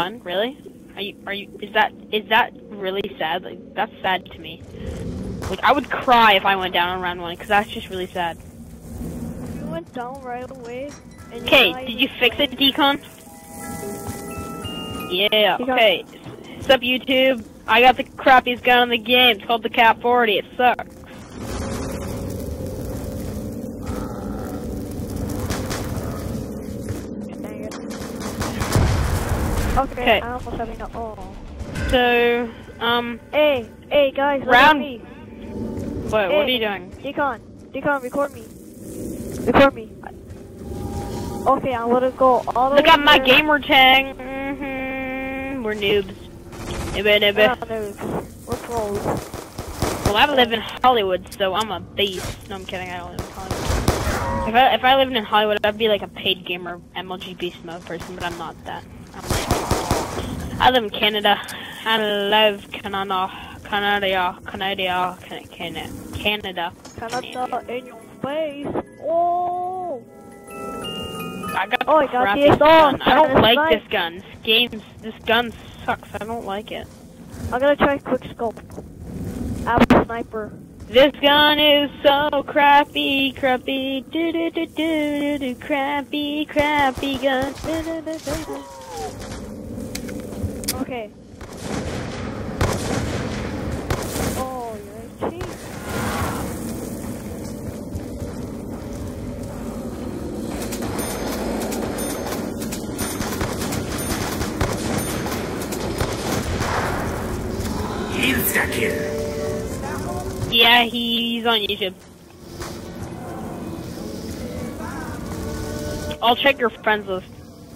Decon, really? Is that really sad? Like, that's sad to me. Like, I would cry if I went down on round 1, because that's just really sad. You went down right away. Okay, did you fix it, Decon? Yeah, okay. What's up, YouTube? I got the crappiest gun in the game. It's called the Cat 40. It sucks. Okay, I almost have enough. Oh. So, Hey, guys, look round. at me. What are you doing? Decon, record me. Record me. Okay, I'm gonna go all the way. Look at my there. gamer tag. We're noobs. We're not noobs. We're pros. Well, I live in Hollywood, so I'm a beast. No, I'm kidding. I don't live in Hollywood. If I lived in Hollywood, I'd be like a paid gamer, MLG beast mode person, but I'm not that. I live in Canada. I love Canada in your face. Oh! I got I got crappy this gun. on. I don't like this gun. This gun sucks. I don't like it. I'm gonna try quick scope. I have a sniper. This gun is so crappy, crappy, crappy gun. Okay. Oh, you're a cheat. Insta-kill. Yeah, he's on YouTube. I'll check your friends list.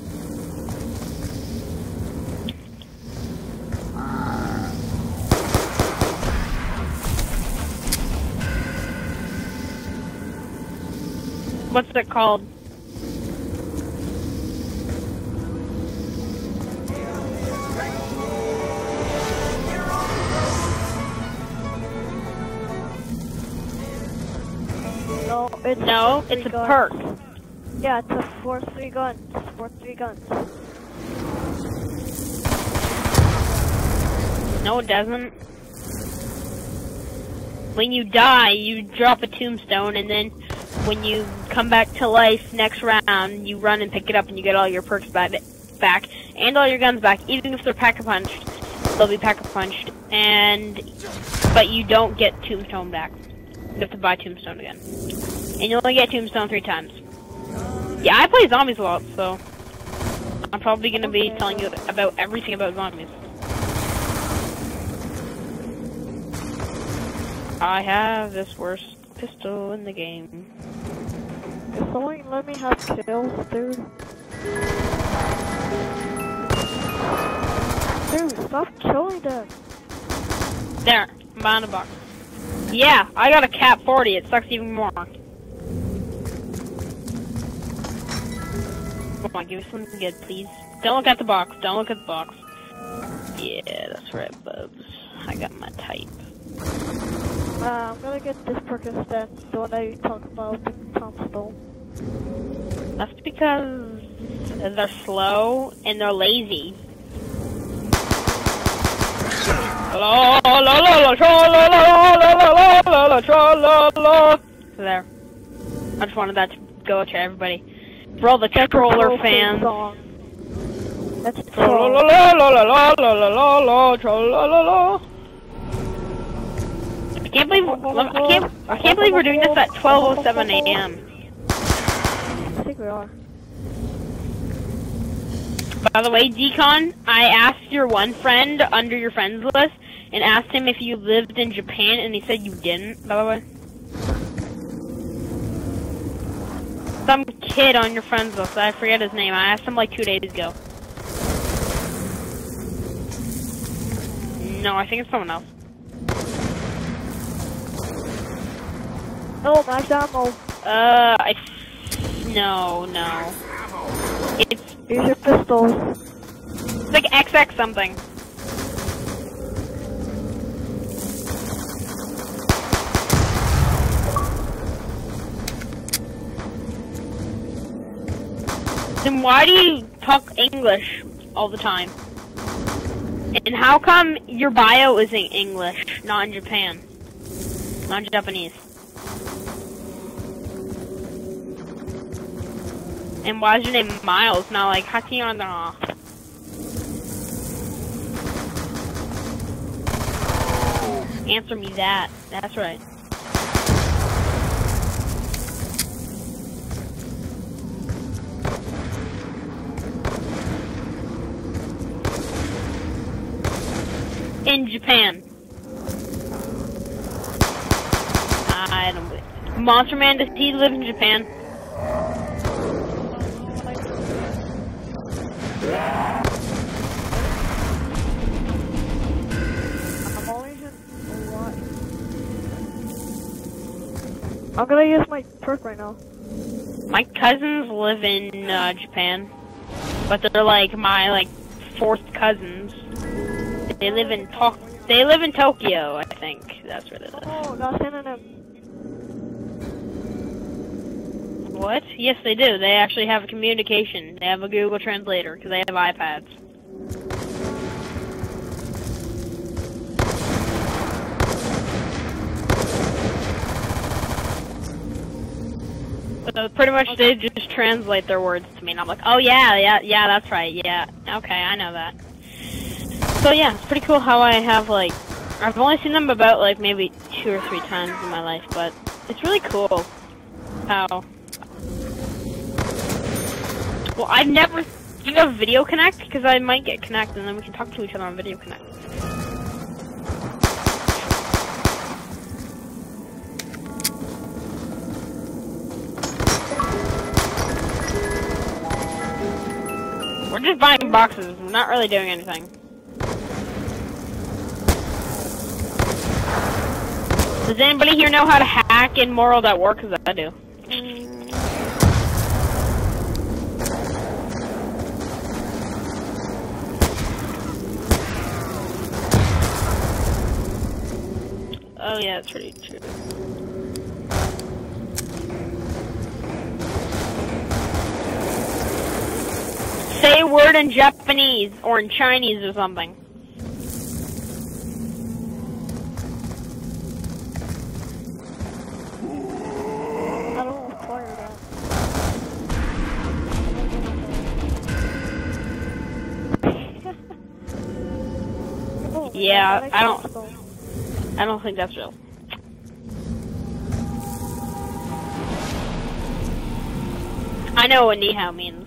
What's it called? No, it's a perk. Yeah, it's a force 3 gun. It's force 3 guns. No, it doesn't. When you die, you drop a tombstone, and then when you come back to life next round, you run and pick it up, and you get all your perks back, and all your guns back. Even if they're pack-a-punched, they'll be pack-a-punched, but you don't get tombstone back. You have to buy tombstone again. And you only get tombstone 3 times. Yeah, I play zombies a lot, so I'm probably gonna be telling you about everything about zombies. I have this worst pistol in the game. If someone let me have kills, dude. Dude, stop killing them. There, I'm behind a box. Yeah, I got a Cat 40. It sucks even more. Come on, give me something good, please. Don't look at the box. Don't look at the box. Yeah, that's right, bubs. I got my type. I'm gonna get this perk instead, the one that you talk about, the tombstone. That's because they're slow and they're lazy. There. I just wanted that to go to everybody. For all the Troller fans. That's I can't believe we're doing this at 12:07 a.m. I think we are. By the way, Decon, I asked your one friend under your friends list and asked him if you lived in Japan, and he said you didn't, by the way. Some kid on your friends list, I forget his name. I asked him like 2 days ago. No, I think it's someone else. Oh, max ammo. No. It's Use your pistols. It's like XX something. Then why do you talk English all the time? And how come your bio is in English, not in Japan? Not in Japanese. And why is your name Miles, not like Hakiyana? Answer me that. That's right. In Japan. I don't believe. Monster Man, does he live in Japan? I'm always in a lot. I'm gonna use my perk right now. My cousins live in Japan, but they're like my fourth cousins. They live in Tokyo, I think. That's where they live. Oh, got synonym. What? Yes, they do. They actually have a communication. They have a Google Translator because they have iPads. So pretty much they just translate their words to me, and I'm like, oh yeah, that's right, yeah. Okay, I know that. So yeah, it's pretty cool how I have I've only seen them about maybe 2 or 3 times in my life, but it's really cool how. Well, I've never. Do you have Video Connect? Because I might get Connect, and then we can talk to each other on Video Connect. We're just buying boxes. We're not really doing anything. Does anybody here know how to hack in Moral.war? Because I do. Oh yeah, that's pretty true. Say a word in Japanese or in Chinese or something. I don't require that. Oh, Yeah, I don't think that's real. I know what ni hao means.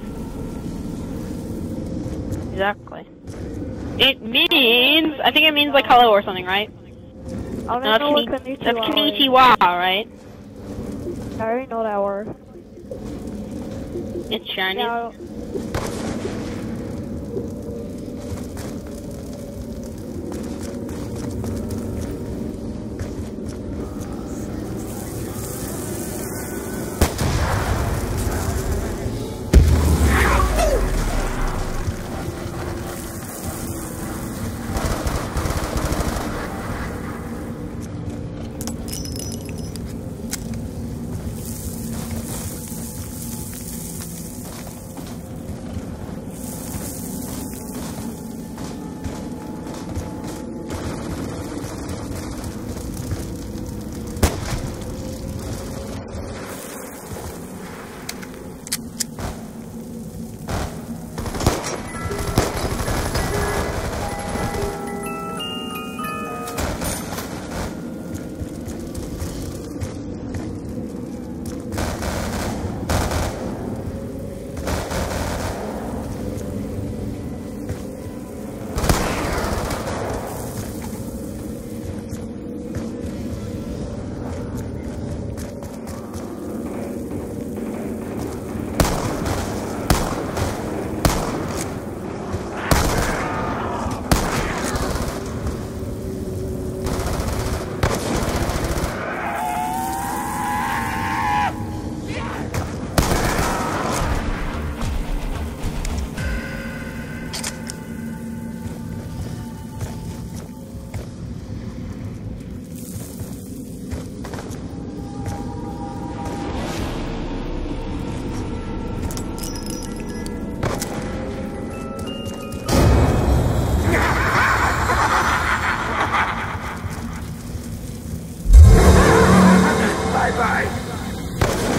Exactly. It means, I think it means hello or something, right? don't No, know what that's konnichiwa is. konnichiwa, right? I already know that word. It's Chinese. Yeah, Bye-bye.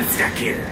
Insta-kill.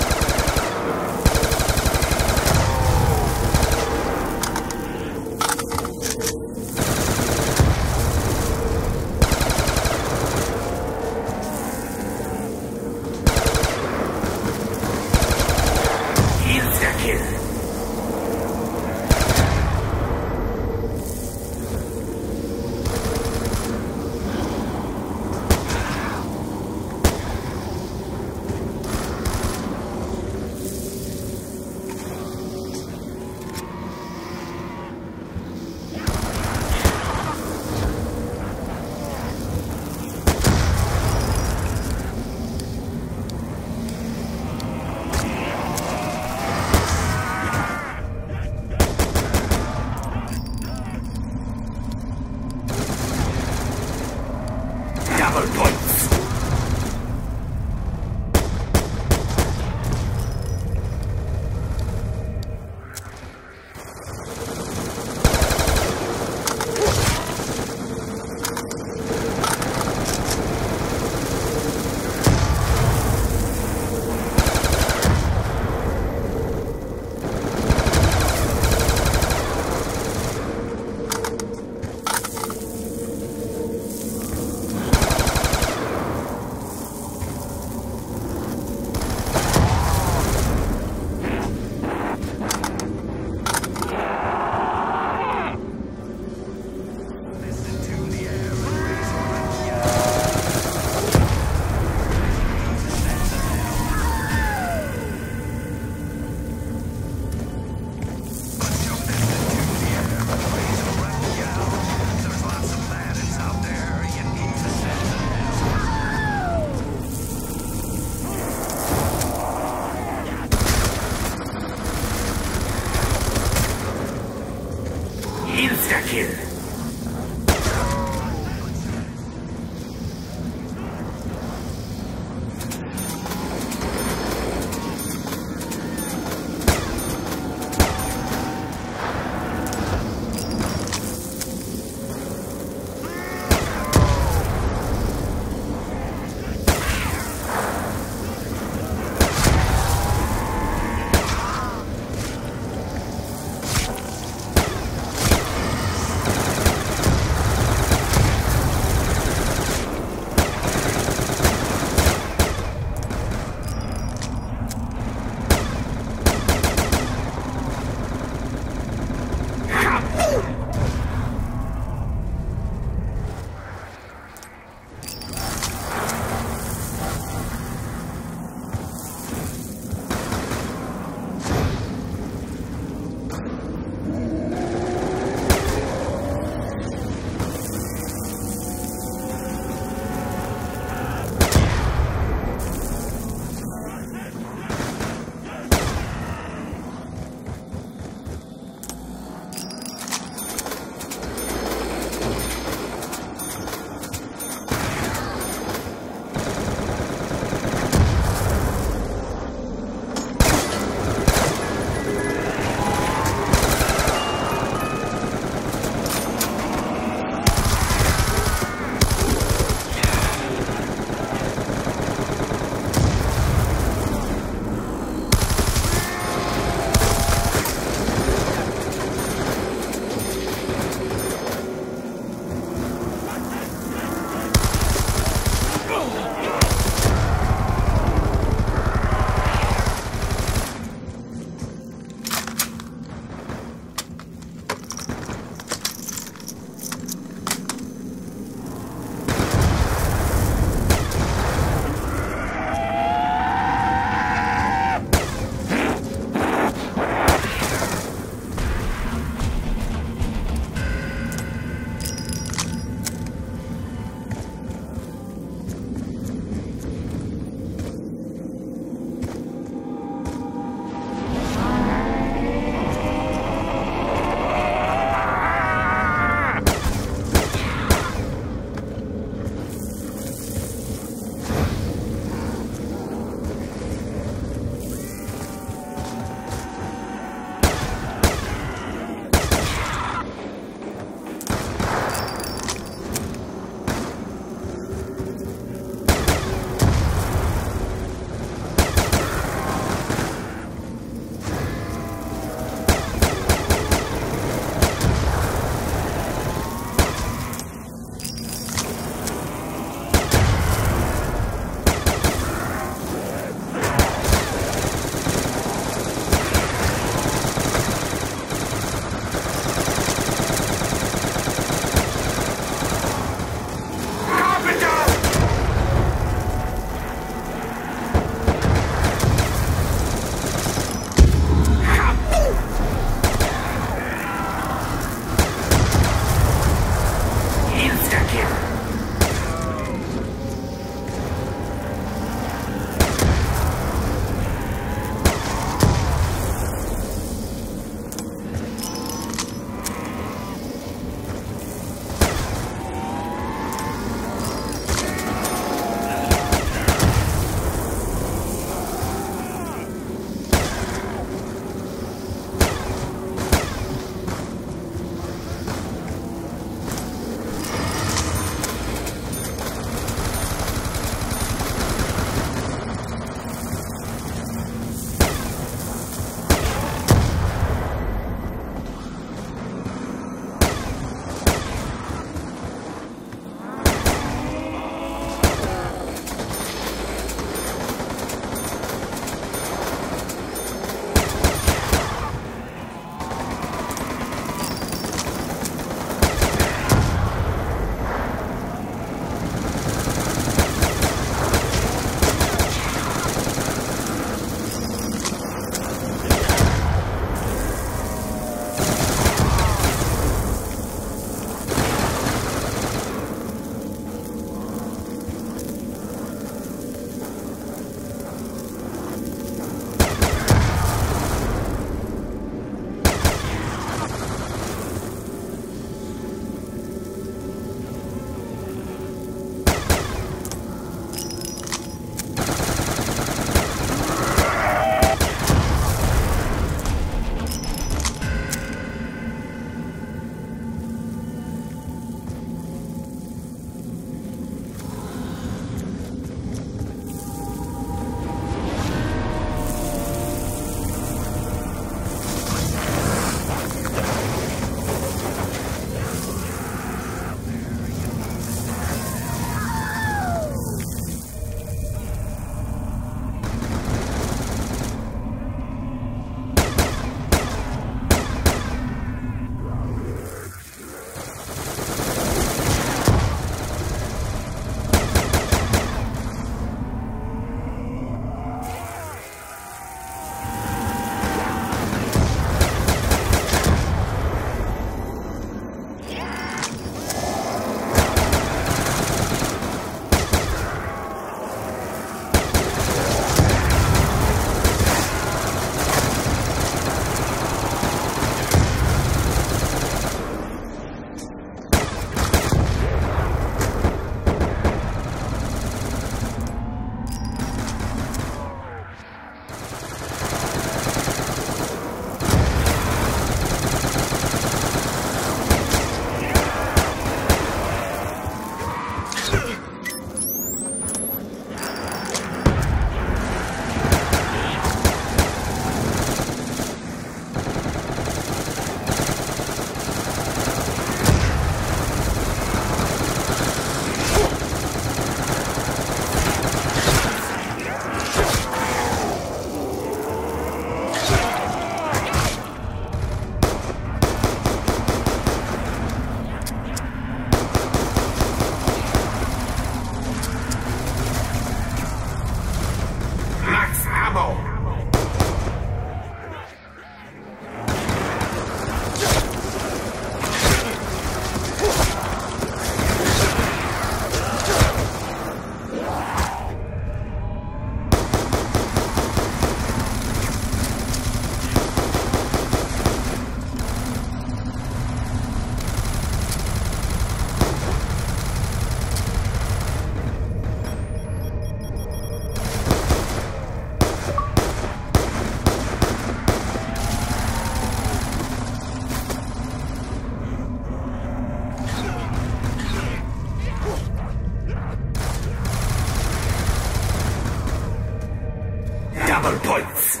Double points.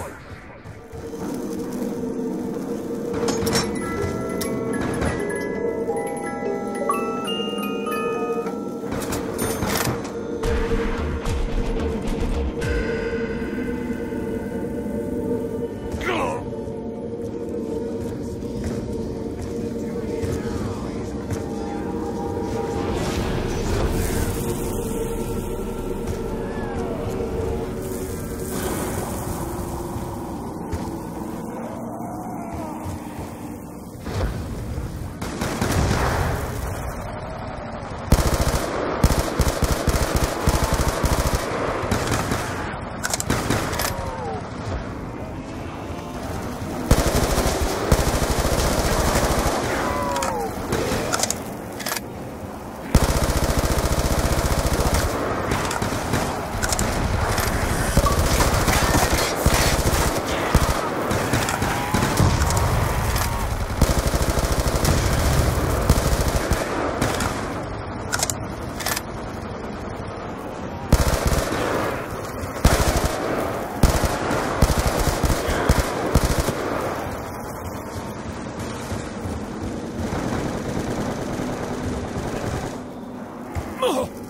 Oh!